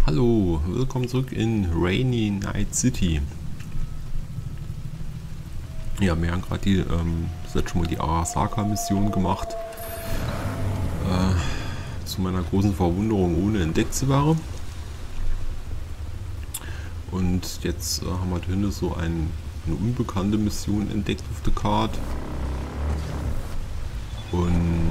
Hallo, willkommen zurück in Rainy Night City. Ja, wir haben gerade das letzte Mal die Arasaka-Mission gemacht. Zu meiner großen Verwunderung ohne entdeckt zu werden. Und jetzt haben wir da hinten so eine unbekannte Mission entdeckt auf der Karte. Und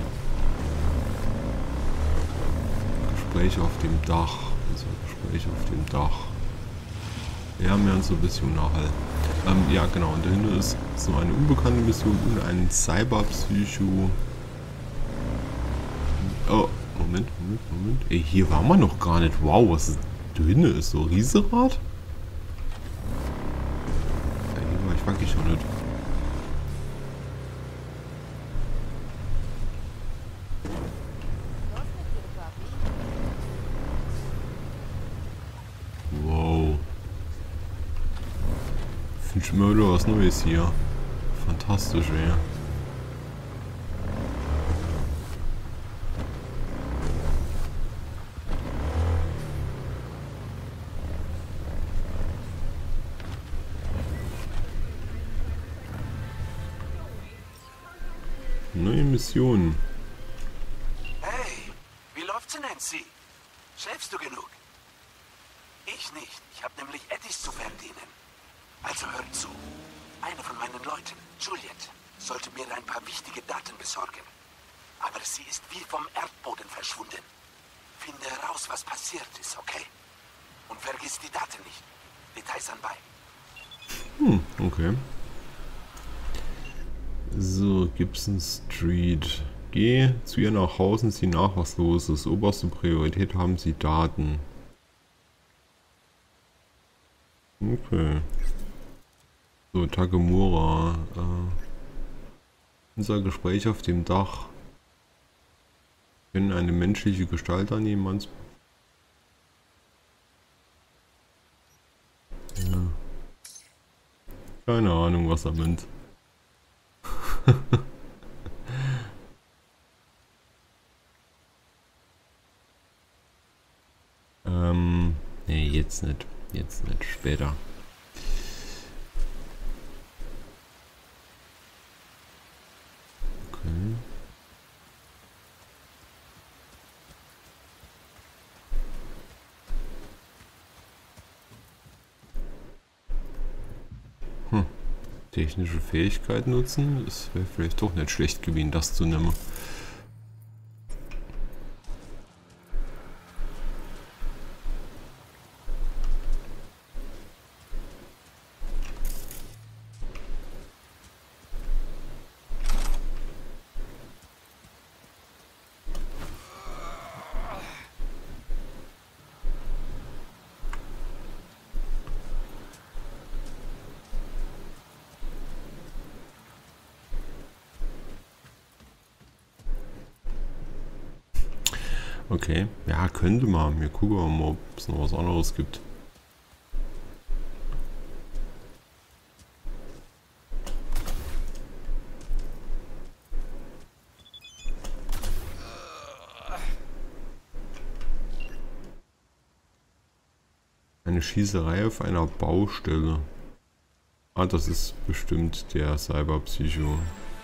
Gespräche auf dem Dach. Also Gespräche auf dem Dach. Ja, wir haben so ein bisschen nachher. Ja, genau. Und dahinter ist so eine unbekannte Mission und ein Cyberpsycho. Oh, Moment. Ey, hier waren wir noch gar nicht. Wow, was ist dahinter? Ist so Riesenrad? Ja, hier war ich wirklich schon nicht. Wow. Finde ich immer wieder was Neues hier. Fantastisch, ey. Neue Mission. Hey, wie läuft's, Nancy? Schläfst du genug? Ich nicht. Ich habe nämlich Eddies zu verdienen. Also hör zu. Eine von meinen Leuten, Juliet, sollte mir ein paar wichtige Daten besorgen. Aber sie ist wie vom Erdboden verschwunden. Finde heraus, was passiert ist, okay? Und vergiss die Daten nicht. Details anbei. Okay. So, Gibson Street. Geh zu ihr nach Hause und sieh nach, was los ist. Oberste Priorität haben sie Daten. Okay. So, Tagemura. Unser Gespräch auf dem Dach. Wir können eine menschliche Gestalt annehmen. Ja. Keine Ahnung, was er meint. Nee, jetzt nicht. Jetzt nicht. Später. Okay. Technische Fähigkeit nutzen. Es wäre vielleicht doch nicht schlecht gewesen, das zu nehmen. Okay, ja, könnte man. Wir gucken mal, ob es noch was anderes gibt. Eine Schießerei auf einer Baustelle. Ah, das ist bestimmt der Cyberpsycho.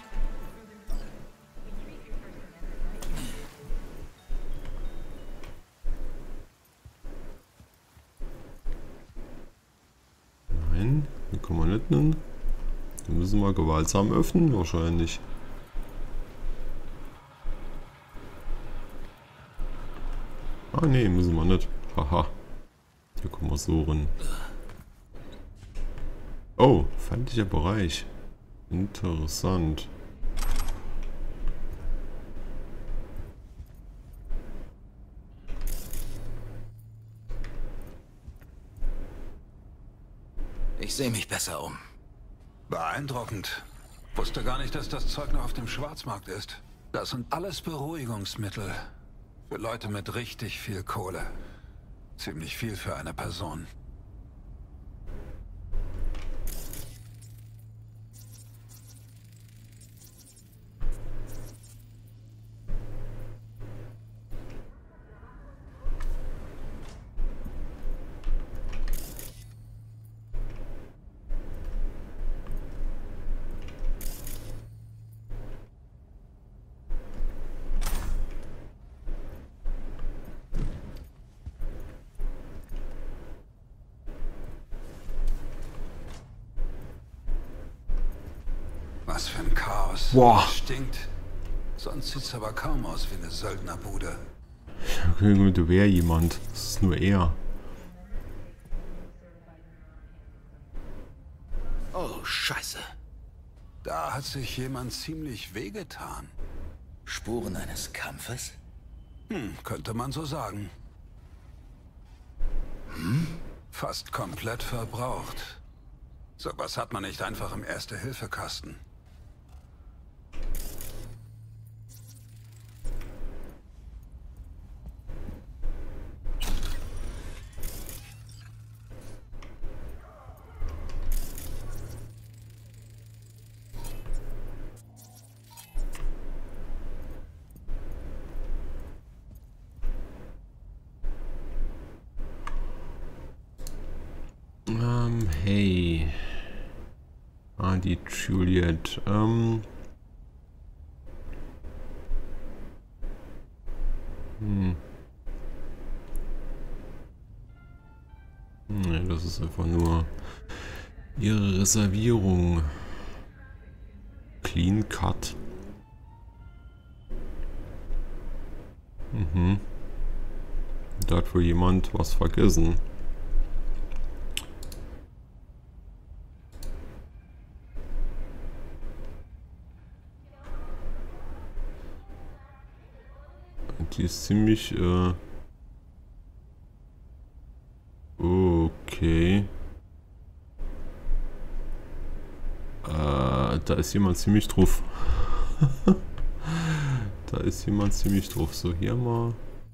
Nein, hier kann man nicht nennen. Den müssen wir gewaltsam öffnen, wahrscheinlich. Ah, nee, müssen wir nicht. Haha. Hier kommen wir so rein. Oh, feindlicher Bereich. Interessant. Ich sehe mich besser um. Beeindruckend. Wusste gar nicht, dass das Zeug noch auf dem Schwarzmarkt ist. Das sind alles Beruhigungsmittel. Für Leute mit richtig viel Kohle. Ziemlich viel für eine Person. Was für ein Chaos. Boah. Stinkt. Sonst sieht's aber kaum aus wie eine Söldnerbude. Okay, du wär jemand. Das ist nur er. Oh, Scheiße. Da hat sich jemand ziemlich wehgetan. Spuren eines Kampfes? Könnte man so sagen. Fast komplett verbraucht. Sowas hat man nicht einfach im Erste-Hilfe-Kasten. Hey. Ah, die Juliet. Nee, das ist einfach nur ihre Reservierung. Clean Cut. Da hat wohl jemand was vergessen. Die ist ziemlich, okay. Da ist jemand ziemlich drauf. Da ist jemand ziemlich drauf. So, hier mal.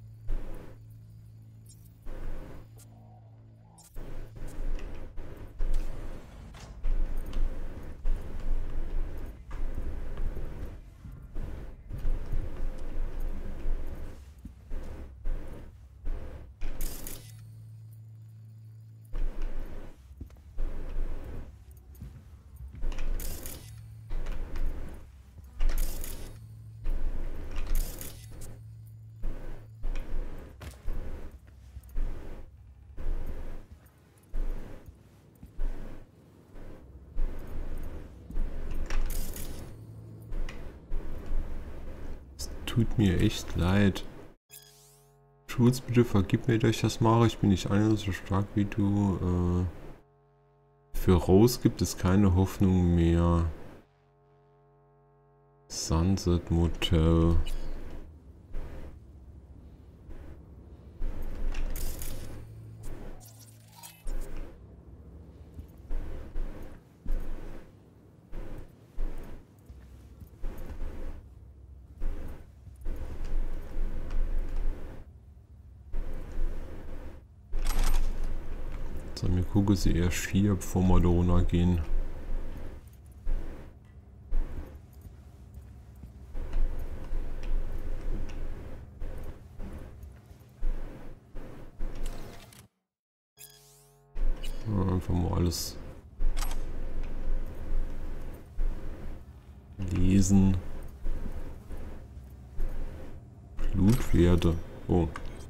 Tut mir echt leid. Schulz, bitte vergib mir, dass ich das mache. Ich bin nicht einer so stark wie du. Für Rose gibt es keine Hoffnung mehr. Sunset Motel. So, mir gucke sie erst hier, bevor wir da runter gehen. Ja, einfach mal alles lesen. Blutwerte. Oh.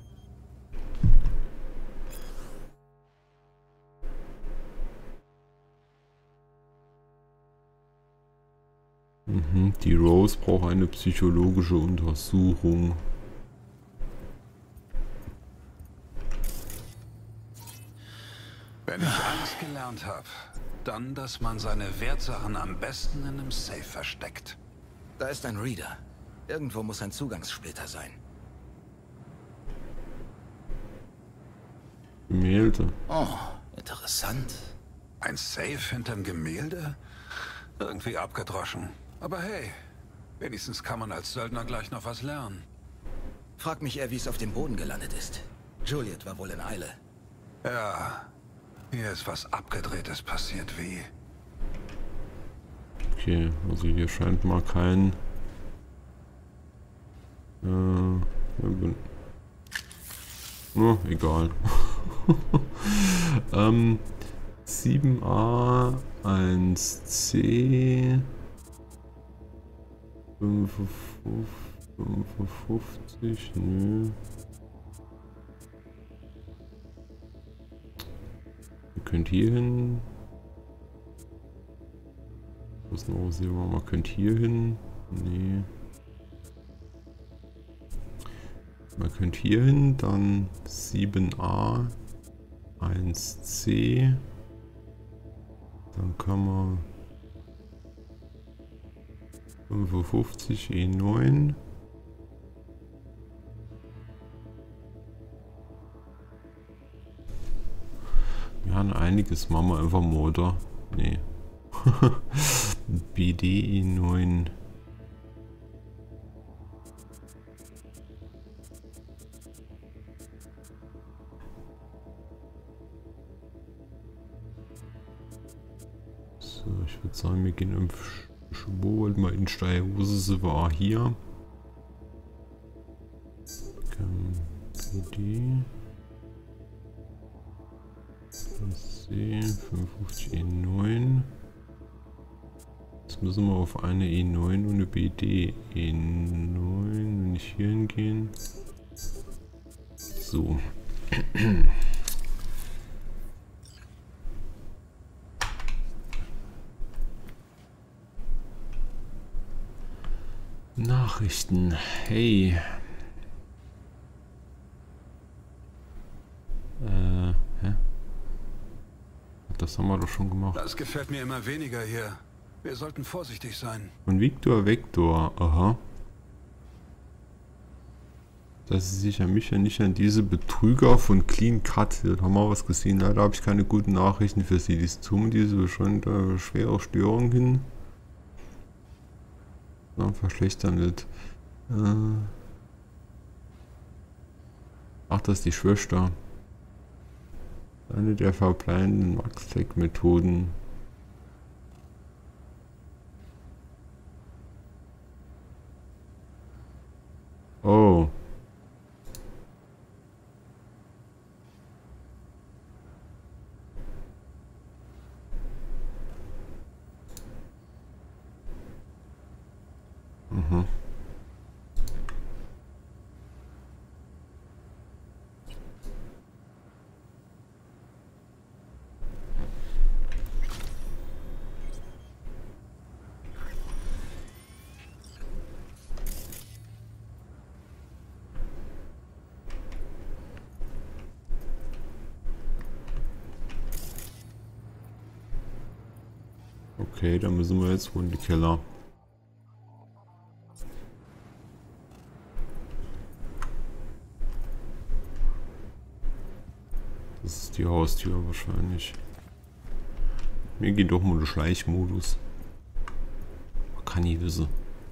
Die Rose braucht eine psychologische Untersuchung. Wenn ich eins gelernt habe, dann, dass man seine Wertsachen am besten in einem Safe versteckt. Da ist ein Reader. Irgendwo muss ein Zugangssplitter sein. Gemälde. Oh, interessant. Ein Safe hinterm Gemälde? Irgendwie abgedroschen. Aber hey, wenigstens kann man als Söldner gleich noch was lernen. Frag mich eher, wie es auf dem Boden gelandet ist. Juliet war wohl in Eile. Ja, hier ist was Abgedrehtes passiert, wie... Okay, also hier scheint mal kein... egal. 7a, 1c, 55, nö. Ihr könnt hier hin. Was noch sehen wir? Man könnte hier hin. Nee. Man könnte hier hin, dann 7a, 1c. Dann kann man 55 E9. Wir haben einiges, machen wir einfach Motor. Nee. BD E9. So, ich würde sagen, wir gehen im Schwur mal in Steierhose, war hier. BD. C, 55 E9. Jetzt müssen wir auf eine E9 und eine BD E9, wenn ich hier hingehen. So. Nachrichten. Hey. Hä? Das haben wir doch schon gemacht. Das gefällt mir immer weniger hier. Wir sollten vorsichtig sein. Von Vektor. Aha. Dass sie sich an mich ja nicht an diese Betrüger von Clean Cut. Da haben wir was gesehen. Leider habe ich keine guten Nachrichten für sie. Die zoomen diese schon schwere Störungen hin. Dann verschlechtern wird. Ach, das ist die Schwester. Eine der verbleibenden Max-Tech-Methoden. Oh. Mhm. Okay, dann müssen wir jetzt wohl in die Keller. Das ist die Haustür wahrscheinlich. Mir geht doch mal der Schleichmodus. Kann ich wissen.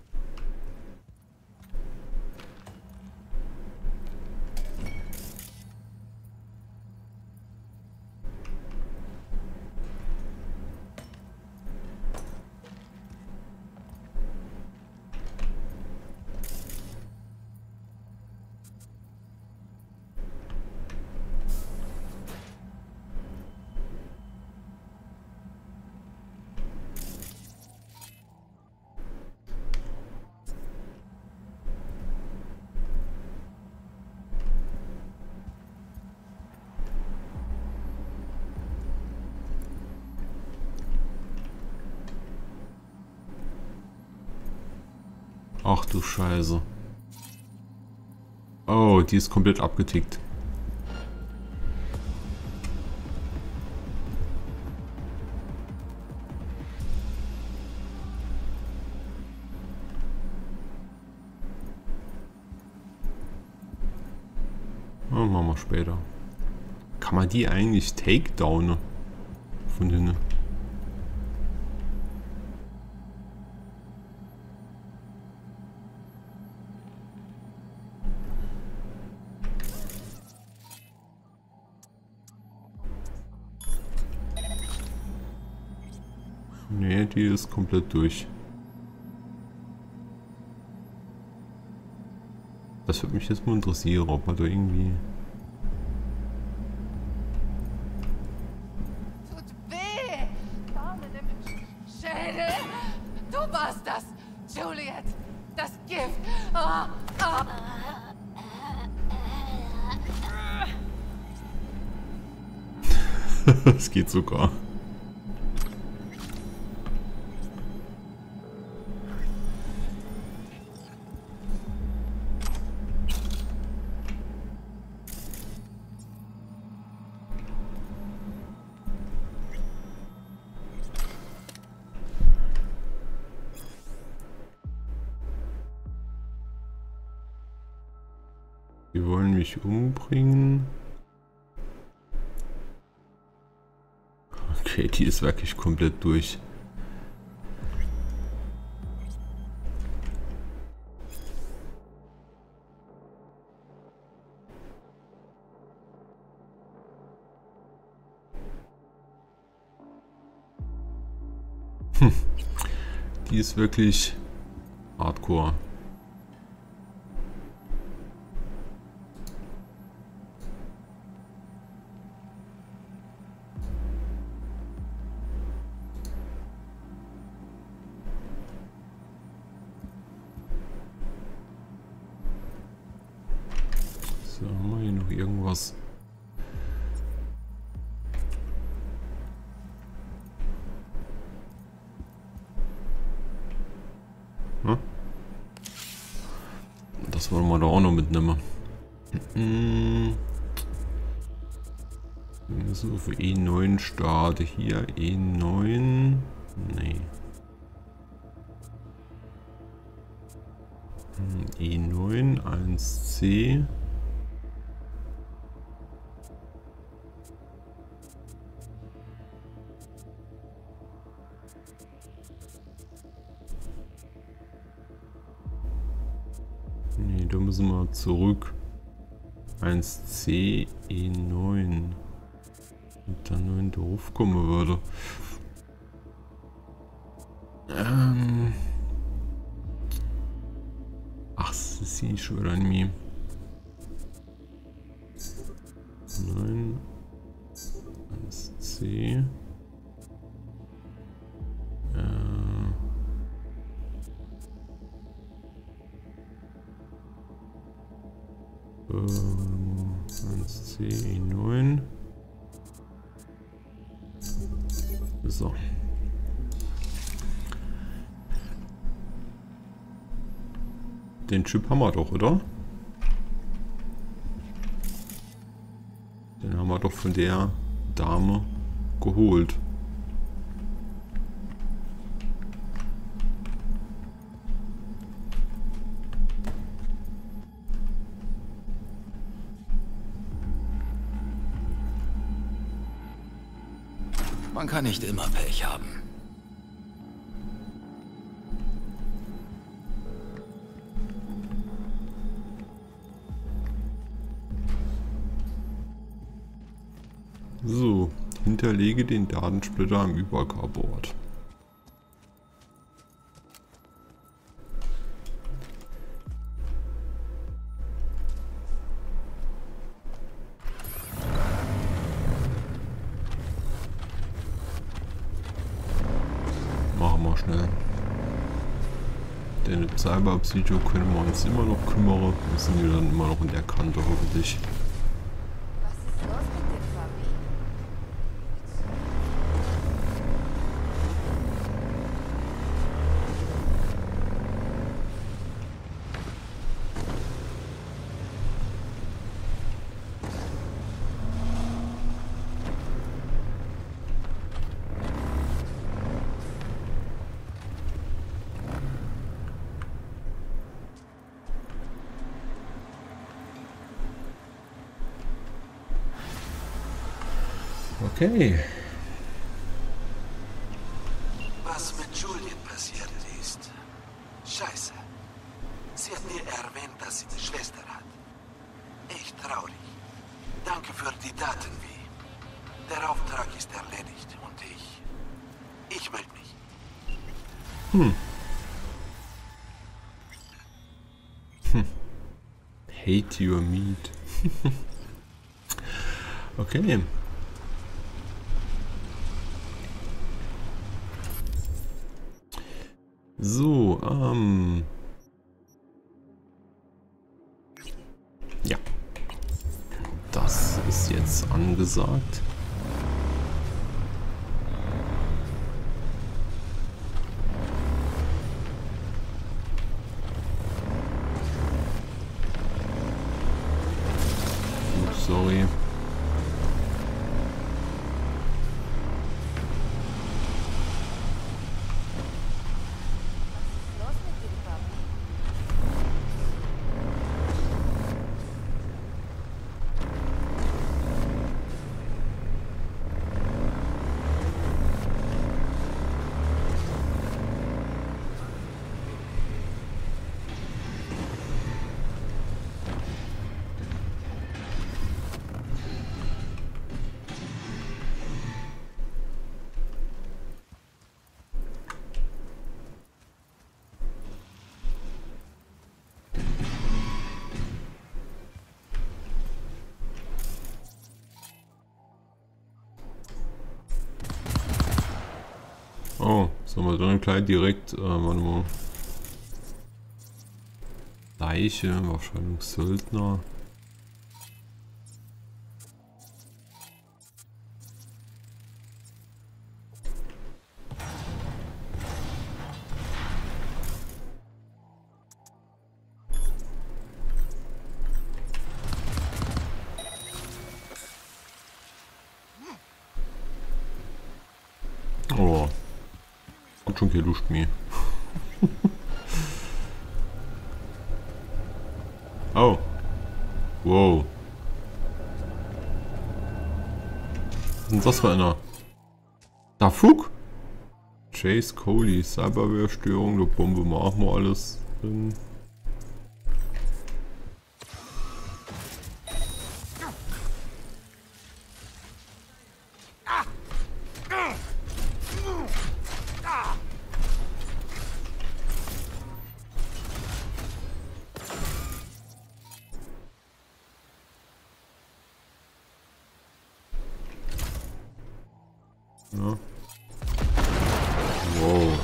Ach du Scheiße. Oh, die ist komplett abgetickt. Oh, machen wir später. Kann man die eigentlich takedownen? Von denen? Nee, die ist komplett durch. Das würde mich jetzt mal interessieren, ob man da irgendwie... Tut weh! Farbe im Schädel! Du warst das! Juliet! Das Gift! Oh, oh. Das geht sogar. Die wollen mich umbringen. Okay, die ist wirklich komplett durch. Die ist wirklich hardcore. So, haben wir hier noch irgendwas? Das wollen wir da auch noch mitnehmen. Wir müssen auf E9 starten. Hier E9. Nee. E9, 1C. Nee, da müssen wir zurück. 1C, E9. Und dann nur in den Hof kommen würde. Ach, das sehe ich schon an mir. 9. 1C. C9. So. Den Chip haben wir doch, oder? Den haben wir doch von der Dame geholt. Man kann nicht immer Pech haben. So, hinterlege den Datensplitter am Übercarboard. Machen wir schnell. Den Cyber-Psycho können wir uns immer noch kümmern. Wir sind ja dann immer noch in der Kante hoffentlich. Was ist los mit dem Fabi? Okay. Was mit Juliet passiert ist. Scheiße. Sie hat mir erwähnt, dass sie eine Schwester hat. Echt traurig. Danke für die Daten, wie. Der Auftrag ist erledigt und ich melde mich. Hate your meat. Okay. So, ja. Das ist jetzt angesagt. Sorry. Was ist los mit dem Fabi? Oh, sollen wir dann gleich direkt, warte mal. Leiche, wahrscheinlich Söldner. Oh, hat schon keine Lust mehr. Oh, wow. Was ist denn das für einer? Da Fug? Chase Coley, Cyberware-Störung, der Bombe machen wir alles drin. Ja. Wow.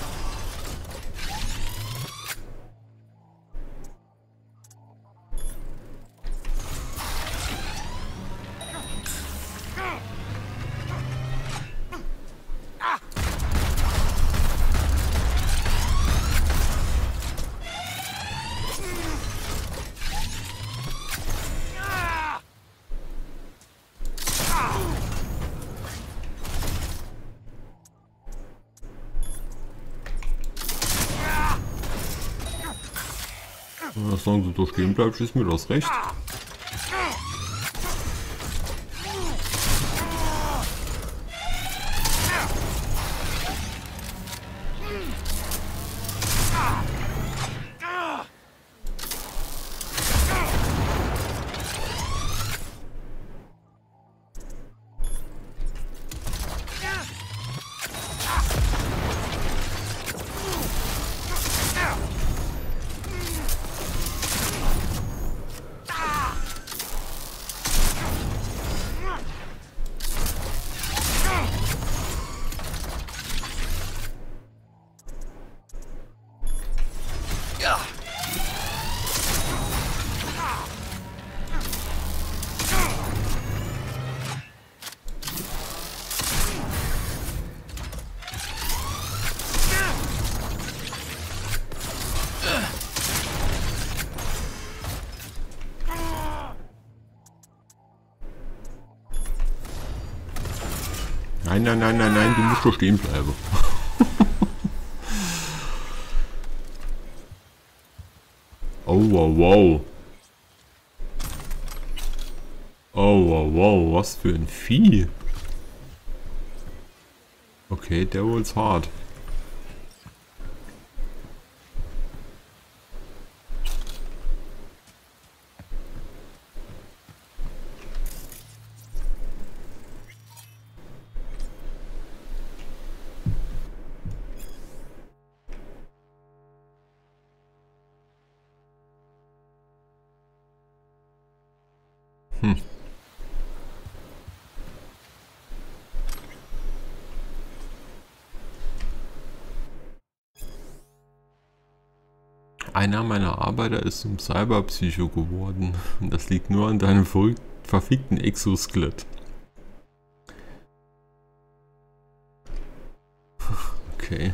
Solange du da stehen bleibst, ist mir das recht. Nein, nein, nein, nein, nein, du musst doch stehen bleiben. Oh, wow, wow. Oh, wow, wow, was für ein Vieh. Okay, der wohl's hart. Einer meiner Arbeiter ist zum Cyberpsycho geworden. Und das liegt nur an deinem verfickten Exoskelett. Okay.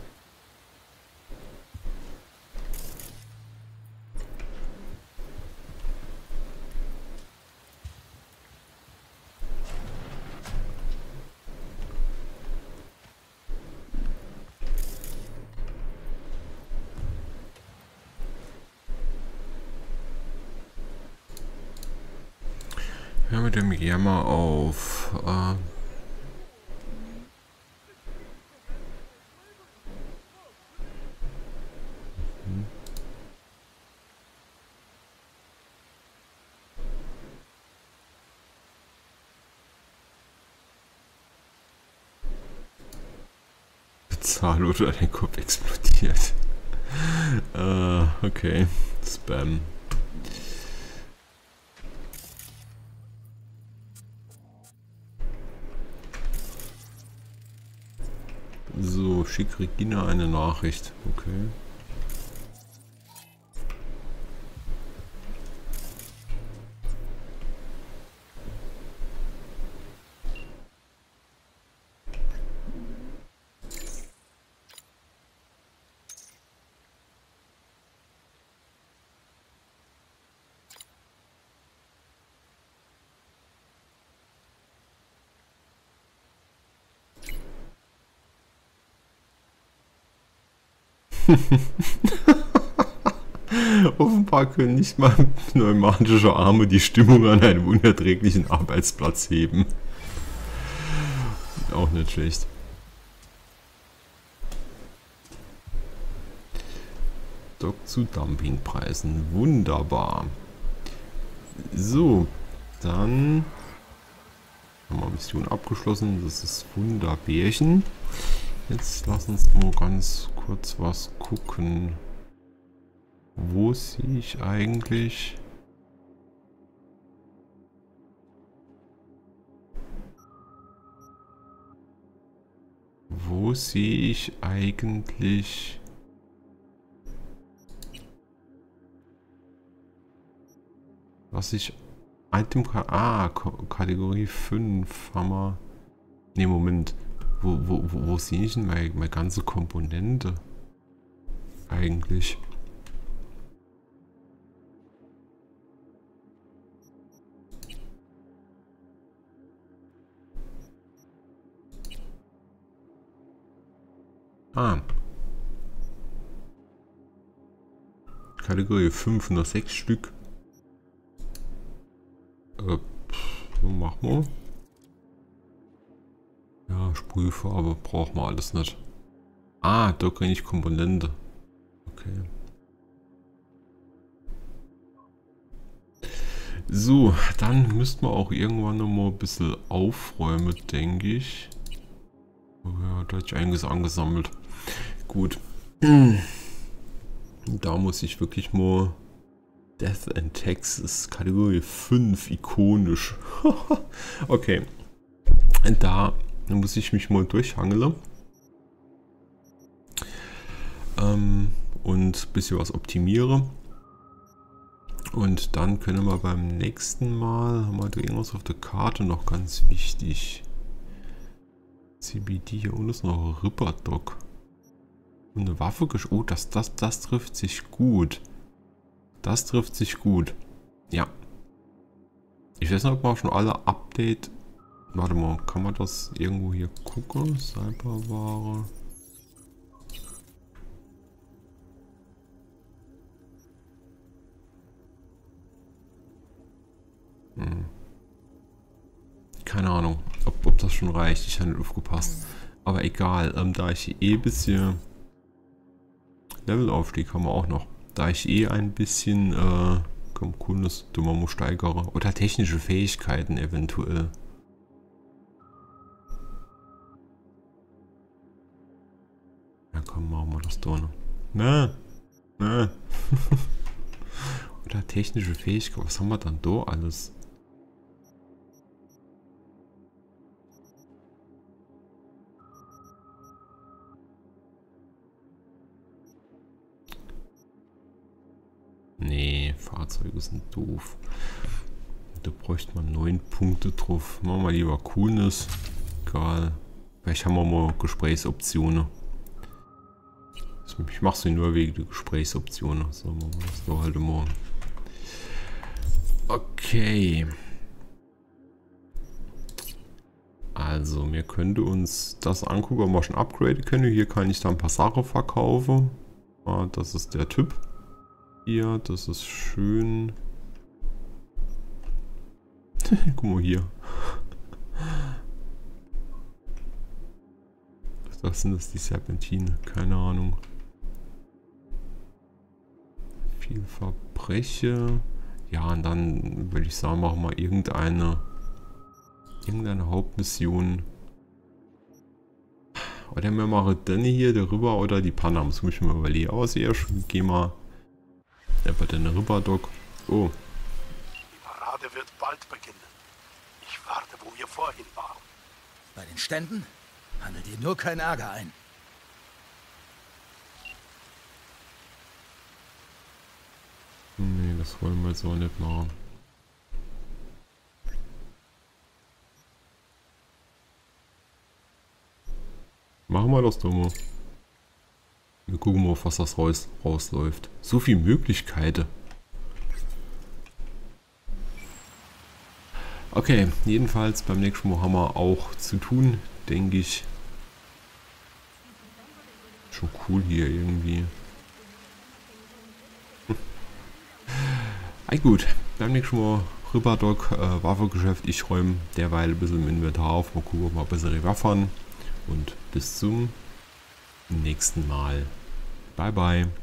Hör mit dem Jammer auf. Bezahl oder dein Kopf explodiert. Okay. Spam. So, schick Regina eine Nachricht. Okay. Offenbar können nicht mal pneumatische Arme die Stimmung an einem unerträglichen Arbeitsplatz heben. Auch nicht schlecht. Dock zu Dumpingpreisen. Wunderbar. So, dann haben wir Mission abgeschlossen. Das ist Wunderbärchen. Jetzt lass uns mal ganz kurz was gucken. Wo sehe ich eigentlich? Wo sehe ich eigentlich? Was ich... Kategorie 5 haben wir... Ne, Moment. Wo sehe ich denn meine ganze Komponente? Eigentlich. Kategorie 5, nur 6 Stück. So machen wir. Ja, Sprühfarbe braucht man alles nicht. Da kriege ich Komponente. Okay. So, dann müssten wir auch irgendwann noch mal ein bisschen aufräumen, denke ich. Ja, da hat sich einiges angesammelt. Gut. Da muss ich wirklich mal... Death and Texas, Kategorie 5, ikonisch. Okay. Da muss ich mich mal durchhangeln. Und ein bisschen was optimiere. Und dann können wir beim nächsten Mal, haben wir da irgendwas auf der Karte noch ganz wichtig. CBD, hier unten ist noch Ripperdock. Und eine Waffe oh, das trifft sich gut. Das trifft sich gut. Ja. Ich weiß nicht, ob wir schon alle Update... Warte mal, kann man das irgendwo hier gucken? Cyberware. Keine Ahnung, ob das schon reicht. Ich habe nicht aufgepasst. Aber egal, da ich ein bisschen... Levelaufstieg haben wir auch noch. Da ich ein bisschen cooles Dynamo steigere. Oder technische Fähigkeiten eventuell. Ja komm, machen wir das da noch. Ne? Oder technische Fähigkeiten. Was haben wir dann da alles? Nee, Fahrzeuge sind doof. Da bräuchte man 9 Punkte drauf. Machen wir lieber Coolness. Egal. Vielleicht haben wir mal Gesprächsoptionen. Ich mache sie nur wegen der Gesprächsoptionen. So, machen wir das so halt morgen. Okay. Also, wir könnten uns das angucken, ob wir schon upgraden können. Hier kann ich dann ein paar Sachen verkaufen. Das ist der Typ. Hier, das ist schön. Guck mal hier. Was sind das, die Serpentine? Keine Ahnung. Viel Verbrechen. Ja, und dann würde ich sagen, machen wir irgendeine Hauptmission. Oder wir machen dann hier darüber oder die Panna. Muss ich mir überlegen. Aber erst gehen wir bei den Ripperdock. Oh. Die Parade wird bald beginnen. Ich warte, wo wir vorhin waren. Bei den Ständen? Handelt ihr nur keinen Ärger ein. das wollen wir jetzt auch nicht machen. Machen wir das doch mal. Wir gucken mal, auf was das rausläuft. So viele Möglichkeiten. Okay, jedenfalls beim nächsten Mal haben wir auch zu tun, denke ich. Schon cool hier irgendwie. Gut, beim nächsten Mal Ripperdoc, Waffengeschäft. Ich räume derweil ein bisschen im Inventar auf. Mal gucken, ob wir bessere Waffen. Und bis zum nächsten Mal. Bye bye.